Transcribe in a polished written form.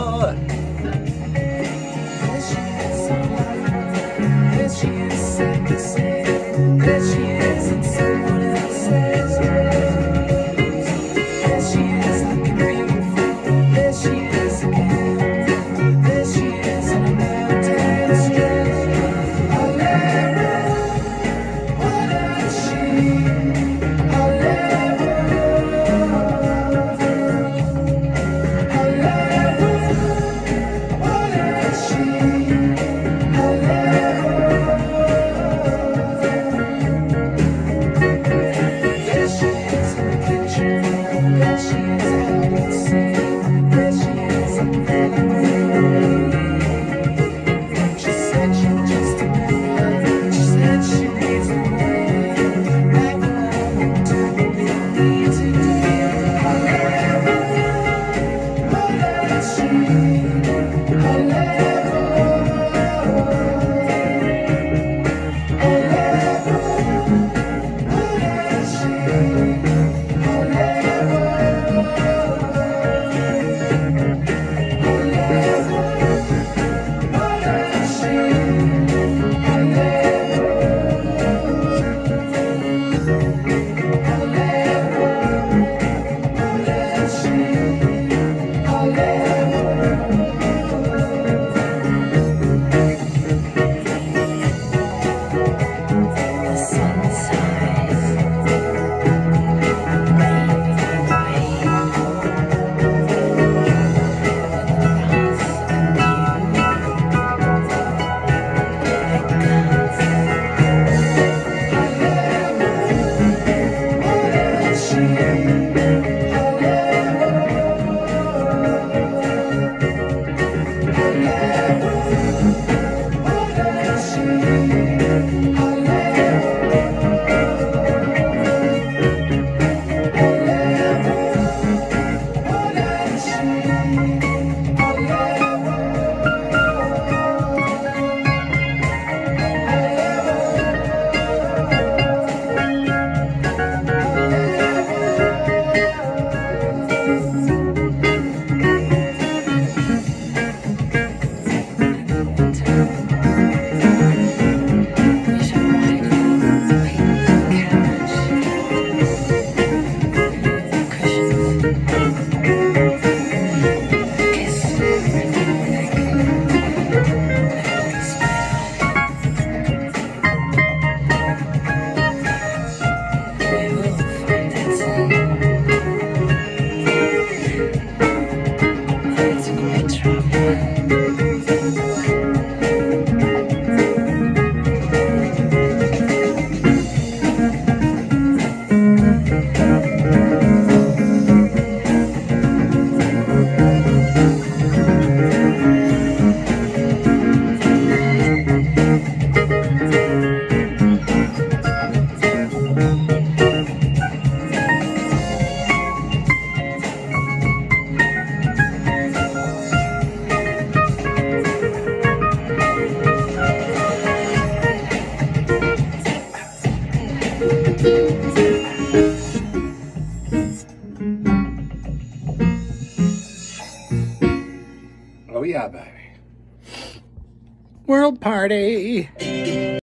more. There she is, there she is, sad to say. There she is, and someone else's rose. There she is, looking beautiful. There she is again. There she is in a mountain street. I'll never, what does she? I'll never, I'll never, what does she? I'll never. There she is in the kitchen. There she is out at sea. There she is in the she said she just a man. She said she needs a man. Like the one to me today. I'll never, what does she? I'll never, I'll never, what does she? I'll never, I'll never, what does she? I'll never, I'll never, what does she? I'll never. The sun sighs, waving away. Oh yeah, baby. World party.